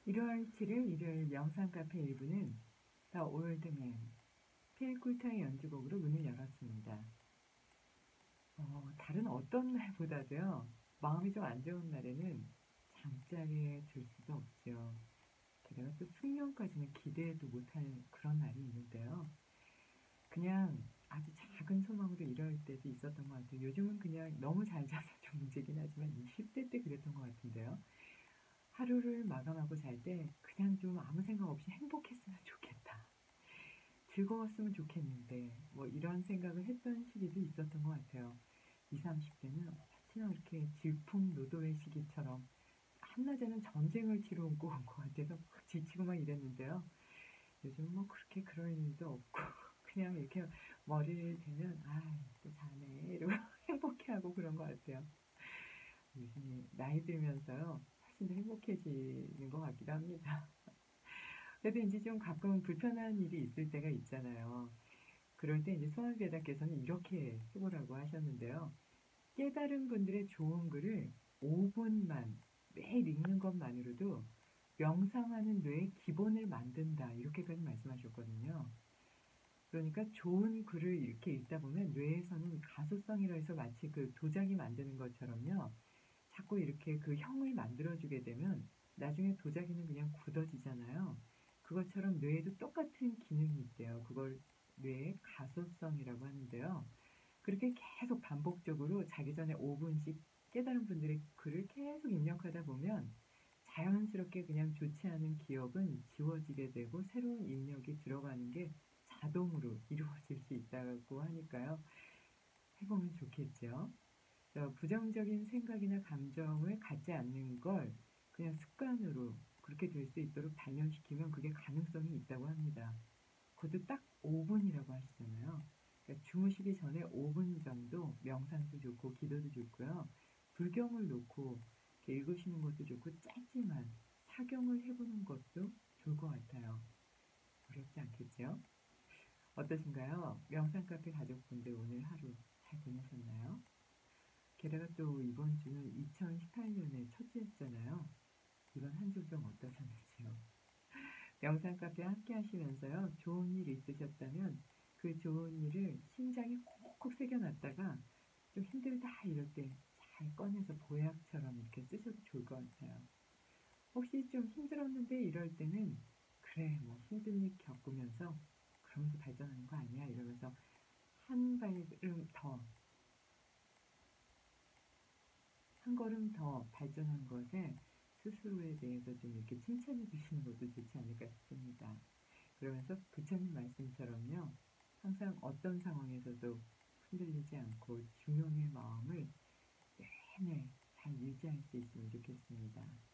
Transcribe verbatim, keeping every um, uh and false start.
일월 칠일 일요일 명상 카페 일 부는 The Old Man, 필 쿨타의 연주곡으로 문을 열었습니다. 어, 다른 어떤 날보다도요, 마음이 좀 안 좋은 날에는 잠자리에 들 수도 없죠. 게다가 또 숙면까지는 기대도 못할 그런 날이 있는데요. 그냥 아주 작은 소망으로 이럴 때도 있었던 것 같아요. 요즘은 그냥 너무 잘 자서 좀 문제긴 하지만 이십 대 때 그랬던 것 같은데요. 하루를 마감하고 잘 때 그냥 좀 아무 생각 없이 행복했으면 좋겠다. 즐거웠으면 좋겠는데 뭐 이런 생각을 했던 시기도 있었던 것 같아요. 이십, 삼십 대는 어찌나 그렇게 질풍노도의 시기처럼 한낮에는 전쟁을 치러 온 것 같아서 막 지치고 막 이랬는데요. 요즘 뭐 그렇게 그럴 일도 없고 그냥 이렇게 머리를 대면 아, 또 자네 이러고 행복해하고 그런 것 같아요. 요즘에 나이 들면서요. 훨씬 더 행복해지는 것 같기도 합니다. 그래도 이제 좀 가끔 불편한 일이 있을 때가 있잖아요. 그럴 때 이제 소환비에다께서는 이렇게 해보라고 하셨는데요. 깨달은 분들의 좋은 글을 오 분만 매일 읽는 것만으로도 명상하는 뇌의 기본을 만든다. 이렇게까지 말씀하셨거든요. 그러니까 좋은 글을 이렇게 읽다 보면 뇌에서는 가소성이라 해서 마치 그 도자기 만드는 것처럼요. 자꾸 이렇게 그 형을 만들어주게 되면 나중에 도자기는 그냥 굳어지잖아요. 그것처럼 뇌에도 똑같은 기능이 있대요. 그걸 뇌의 가소성이라고 하는데요. 그렇게 계속 반복적으로 자기 전에 오 분씩 깨달은 분들의 글을 계속 입력하다 보면 자연스럽게 그냥 좋지 않은 기억은 지워지게 되고 새로운 입력이 들어가는 게 자동으로 이루어질 수 있다고 하니까요. 해보면 좋겠죠. 그래서 부정적인 생각이나 감정을 갖지 않는 걸 그냥 습관으로 그렇게 될 수 있도록 단련시키면 그게 가능성이 있다고 합니다. 그것도 딱 오 분이라고 하시잖아요. 그러니까 주무시기 전에 오 분 정도 명상도 좋고 기도도 좋고요. 불경을 놓고 이렇게 읽으시는 것도 좋고 짧지만 사경을 해보는 것도 좋을 것 같아요. 어렵지 않겠죠? 어떠신가요? 명상 카페 가족분들 오늘 하루 잘 보내셨나요? 게다가 또 이번 주는 이천십팔 년의 첫 주였잖아요. 이번 한 주 좀 어떠셨는지요? 명상 카페 함께 하시면서요. 좋은 일 있으셨다면 그 좋은 일을 심장에 콕콕 새겨놨다가 좀 힘들다 이럴 때 잘 꺼내서 보약처럼 이렇게 쓰셔도 좋을 것 같아요. 혹시 좀 힘들었는데 이럴 때는 그래 뭐 힘든 일 겪으면서 그러면서 발전하는 거 아니야 이러면서 한 발음 더, 한 걸음 더 발전한 것에 스스로에 대해서 좀 이렇게 칭찬해 주시는 것도 좋지 않을까 싶습니다. 그러면서 부처님 말씀처럼요. 항상 어떤 상황에서도 흔들리지 않고 중용의 마음을 내내 잘 유지할 수 있으면 좋겠습니다.